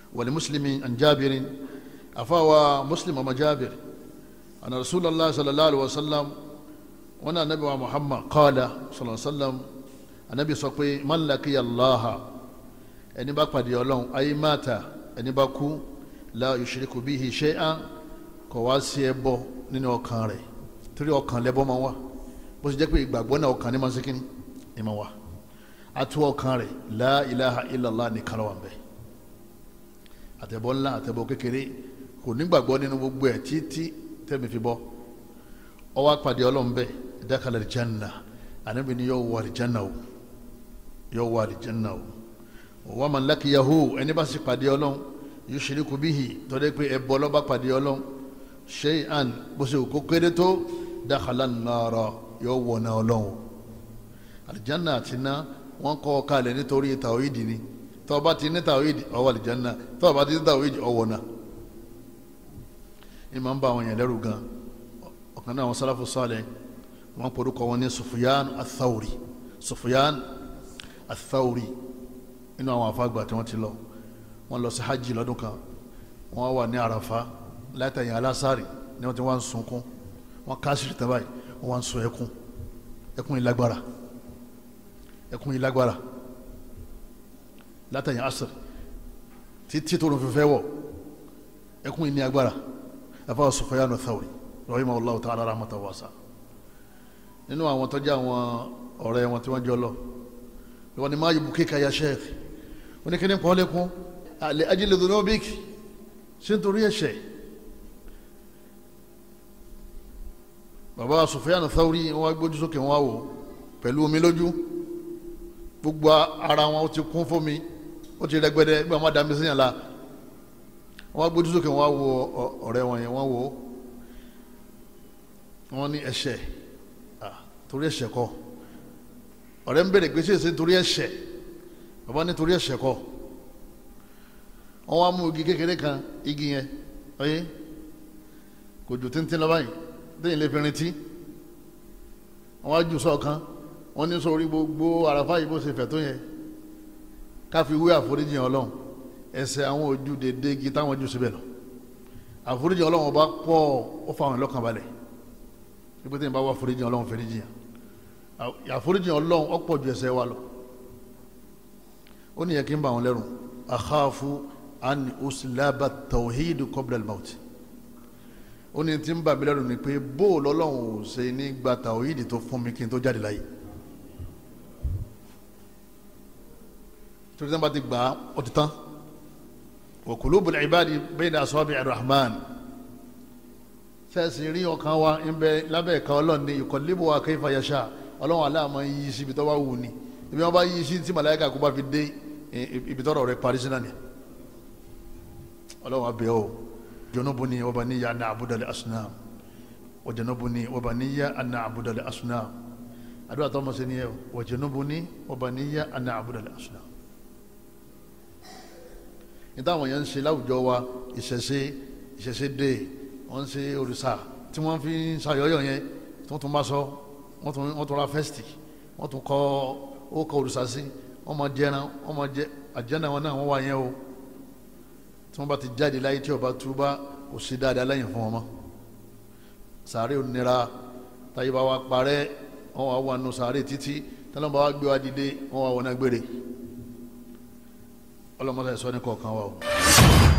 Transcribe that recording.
wal muslimi an Jabirin afawa Muslim ọmọ Jabir ana Rasulullah sallallahu alaihi wasallam wọn náà nabi wa Muhammad qala sallallahu alaihi wasallam anabi sọ pé man laqiya Allah ẹni bá pàdé Ọlọ́run ayé mata ẹni bá kú la yushriku bihi shay'an kò wá sí ẹbọ nínú ọkàn rẹ̀ torí ọkàn lẹ́bọ máa wà bó ṣe jẹ́ pé ìgbàgbọ́ náà ọkàn ní máa ń ṣe kíní ní máa wà àtú ọkàn rẹ̀ la ilaha illallah ní kálọ̀ wà ń bẹ̀ àtẹ̀bọ̀ ńlá àtẹ̀bọ̀ kékeré kò nígbàgbọ́ nínú gbogbo ẹ̀ títí tẹ́mi fi bọ́ ó wá pàdé Ọlọ́run bẹ́ẹ̀ dakhala al-janna Ànábì ní yóò wọ al-janna o yóò wọ al-janna o wa man laqiyahu ẹni bá sì pàdé Ọlọ́run yushriku bihi tọ́lẹ́ pé ẹbọ ló bá pàdé Ọlọ́run shay'an bó ṣe kó kéré tó dakhala an-nara yóò wọ náà Ọlọ́run al-janna àti iná wọ́n kọ́ kalẹ̀ nítorí tàwídì ni tó bá ti ní tàwídì ó wọ al-janna tó bá ti ní tàwídì ó wọ náà ìmọ̀ ń bá àwọn yẹn lẹ́rù gan ọ̀kan náà àwọn sálàfù sálẹ̀ wọ́n porúkọ wọn ní Sufyan ath-Thawri inú àwọn àfáàgbà tí wọ́n ti lọ wọ́n lọ sí hajj lọ́dún kan wọ́n wà ní àràfá látàyìn alásàrì ní wọ́n ti wá ń sunkún wọ́n káṣìrì tán báyìí wọ́n wá ń sun ẹkún ìlágbára látàyìn asàrì títí tó ló fi fẹ́ wọ̀ ẹkún ìní agbára afáwọ̀ Sufyan ath-Thawri rahimahullahu ta'ala rahmatan wasi'a nínú àwọn tọ́jú àwọn ọ̀rẹ́ wọn tí wọ́n jọ lọ wọ́n ni máa yìí bukika ya sheikh wọ́n ní kí ní pọ́ lẹ́kún li ajli dhunubik ṣe ń torí ẹ̀ṣẹ̀ bàbá Sufyan ath-Thawri wọ́n gbójú sókè wọ́n wò pẹ̀lú omi lójú gbogbo ara wọn ti kún fún mi ó ti rẹgbẹdẹ gbé àwọn dàmí síyàn la wọ́n gbójú sókè wọ́n wo ọ̀rẹ́ wọn yẹn wọ́n wò wọ́n ní ẹ̀ṣẹ̀ torí ẹ̀ṣẹ̀ kọ́ ọ̀rẹ́ ń bèrè pé ṣe é torí ẹ̀ṣẹ̀ bàbá ní torí ẹ̀ṣẹ̀ kọ́ wọ́n wá mú igi kékeré kan igi yẹn ọyẹ kò jù tíntín lọ́wọ́ yìí déyìn lè fi rintí wọ́n wá jù sọ́ọ̀kan wọ́n ní sórí gbogbo àràfá yìí bó ṣe fẹ̀ tó yẹn káfí wé àforíjì Ọlọ́run ẹ̀ṣẹ̀ àwọn ojú dédé igi táwọn jù síbẹ̀ lọ àforíjì Ọlọ́run bá pọ̀ ó fa àwọn ẹlọ́kàn balẹ̀ pípẹ́ tí n bá wá àforíjì Ọlọ́run fẹ́ríjì yẹn àforíjì Ọlọ́run ọ̀pọ̀ ju ẹ̀ṣẹ̀ wa lọ ó ní yẹ kí n bá wọn lẹ́rù akhafu an uslaba tawhid qabla al-maut ó ní tí ń bà mí lẹ́rù ni pé bó lọ́lọ́run ò ṣe ní gba tawhid tó fún mi kí n tó jáde láyé torí tí wọ́n bá ti gbà ó ti tán wa qulubul ibadi bayna asabi' ar-rahman fẹ́ẹ̀sì rí ọkàn wa ń bẹ lábẹ́ ẹ̀ka Ọlọ́run ní yuqallibuha kayfa yasha Ọlọ́run aláàmọ́ yí síbi tó bá wù ní ibi wọn bá yí sí tí màláíkà kó bá fi dé ibi tọ́rọ̀ rẹ̀ parí sí náà ni Ọlọ́run abẹ́ o junubuni wa baniya an na'buda al-asnam wa junubuni wa baniya an na'buda al-asnam àdúrà tó mọ̀ sí ni ẹ wa junubuni wa baniya an na'buda al-asnam níta àwọn yẹn ń ṣe láwùjọ wa ìṣẹ̀ṣe dé wọ́n ń ṣe òrìṣà tí wọ́n fi ń ṣàyọyọ̀ yẹn tó tún bá sọ wọ́n tún ra fẹ́sìtì wọ́n tún kọ́ ó kọ òrìṣà sí wọ́n máa jẹran wọ́n máa jẹ àjẹ́nà wọn náà wọ́n wà yẹn o tí wọ́n bá ti jáde láyé tí ọba túbá kò sí dáadáa lẹ́yìn fún wọn mọ́ sàárè onira táyé bá wa parẹ́ wọ́n wà wà nù sàárè títí tẹ́lẹ̀ bá wa gbé wa dìde wọ́n wà wọ́n náà gbére ọlọ́mọdé sọ ní kọ̀ọ̀kan wa o.